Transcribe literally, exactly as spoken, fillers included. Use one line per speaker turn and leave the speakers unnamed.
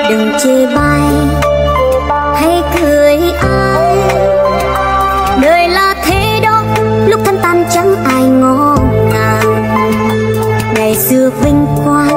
đừng chê bai hay cười ai, đời là thế đó, lúc thân tan chẳng ai ngó ngàng. Ngày xưa vinh quang